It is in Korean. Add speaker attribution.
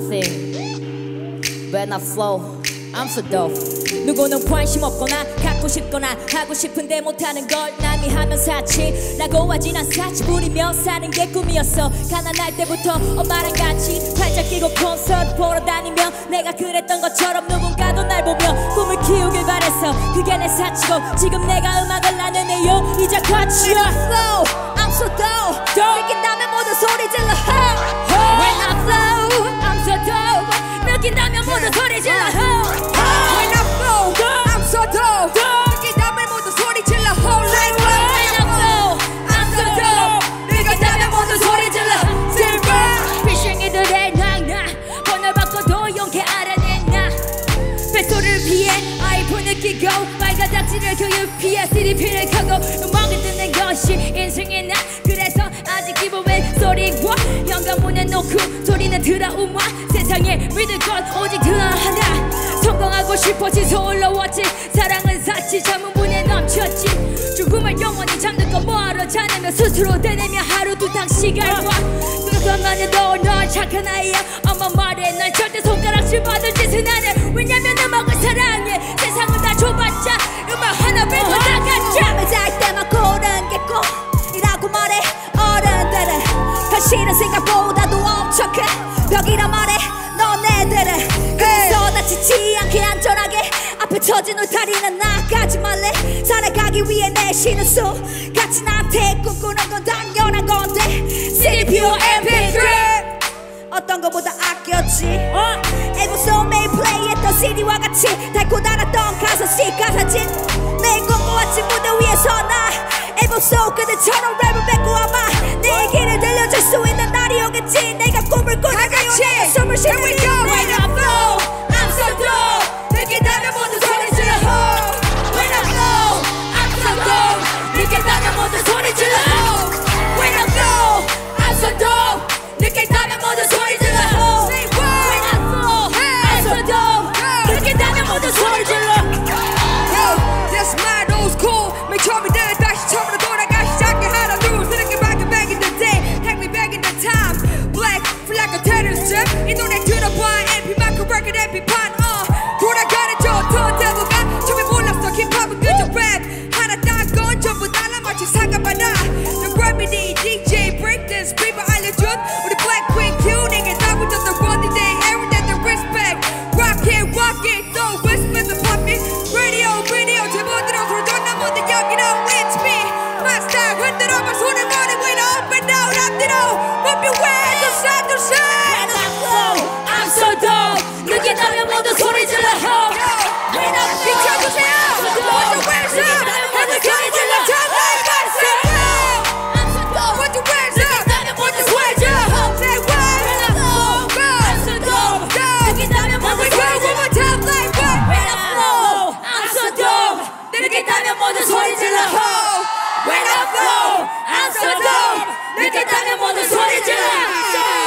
Speaker 1: nothing when I flow. I'm so dope. 누구는 관심 없거나 갖고 싶거나 하고 싶은데 못하는 걸 남이 하면 사치 라고 하지. 난 사치 부리며 사는 게 꿈이었어. 가난할 때부터 엄마랑 같이 팔짱 끼고 콘서트 보러 다니며 내가 그랬던 것처럼 누군가도 날 보며 꿈을 키우길 바랬어. 그게 내 사치고 지금 내가 음악을 나누네요. 이제 같이 When I flow I'm so dope. 느낀다면 모두 소리 질러 When I flow I'm so dope. 느낀다면 모두 소리 질러
Speaker 2: When I flow I'm so dope. 느낀다면 모두 소리 질러 Like
Speaker 1: When I flow I'm so dope. 느낀다면 모두 소리 질러 피싱이들의 낭나 번호 바꿔도 용케 알아낸 나 뱃소를 피해 아이폰을 끼고 빨가닥지를 교육피해 CDP를 켜고 음악을 듣는 것이 인생의 나. 그래서 아직 기분의 소리와 현관문에 놓고 소리는 들어오마. 세상에 믿을 건 오직 그 하나. 성공하고 싶어지서 올라왔지. 사랑은 사치 자문문에 넘쳤지. 죽음을 영원히 잡는 건 뭐하러 자네며 스스로 되뇌며 하루 두탕 시간과 그것만 해도 넌 착한 아이야. 엄마 말해 난 절대 손가락질 받을 짓은 안 해. 왜냐면 음악을 사랑해. 세상을 다 줘봤자 음악 하나 빼고 나가자.
Speaker 2: 잠을 잘 때만 고른 게 꿈이라고 말해 어른들은. 현실은 생각보다도 엄청 큰 벽이라 말해 너네들은. 그래서 다치지 않게 안전하게 앞에 처진 울타리는 나가지 말래. 살아가기 위해 내쉬는 숨 같이 나한테 꿈꾸는 건 당연한 건데 CDPO MP3 어떤 것보다 아꼈지. 앨범송 매일 플레이했던 CD와 같이 달고 달았던 가사씩 가사진 매일 꿈꿔왔지. 무대 위에서 나 앨범송 그들처럼 랩을 뱉고 아마 내 얘기를 들려줄 수 있는 날이 오겠지. 내가 꿈을 꾸는 가요에 숨을 쉬는 이 When I flow I'm so dope. 느낀다면 모두 소리 질러
Speaker 1: When I flow I'm so dope. 느낀다면 모두 소리 질러
Speaker 2: When I flow
Speaker 1: I'm so dope. 느낀다면 모두 소리 질러
Speaker 2: Say
Speaker 1: When I flow I'm so dope. 느낀다면 모두 소리 질러
Speaker 2: Yo, that's my old school. 맨 처음이든 다시 처음으로 돌아가 시작해. 하나 둘 셋 이렇게 back in the day. Take me back in the time. Black feel like a terrorist. 이 노래 들어봐 MP만큼 record MP판 돌아가는 저 턴테이블가 처음에 몰랐어. 힙합은 그저 랩 하나 딴 건 전부 달라 마치 상가바다. The gravity DJ breakdance people 알려준 우리 black queen Q 내게 다 붙였던 one day everyday the respect. Rock it so whisper the puppet. Radio 제보들어 소리 존나 모두 여기로 it's me my style. 흔들어봐 손을 머리 위로 up and down 앞뒤로 move your way to side to side.
Speaker 1: When I flow I'm so dope. 느낀다면 모두 소리 질러
Speaker 2: When I 비춰주세요 모두 where's up 모두 소리 질러 정말 발사
Speaker 1: I'm so dope.
Speaker 2: 모두 where's up
Speaker 1: 느낀다면 모두
Speaker 2: 모두
Speaker 1: 소리
Speaker 2: where's
Speaker 1: 질러
Speaker 2: up Say what
Speaker 1: When I flow I'm so dope. 느낀다면 모두 소리 질러
Speaker 2: one more time like what
Speaker 1: When I flow I'm so dope. 느낀다면 모두 소리 질러 When I flow I'm so dope. 느낀다면 모두 소리 질러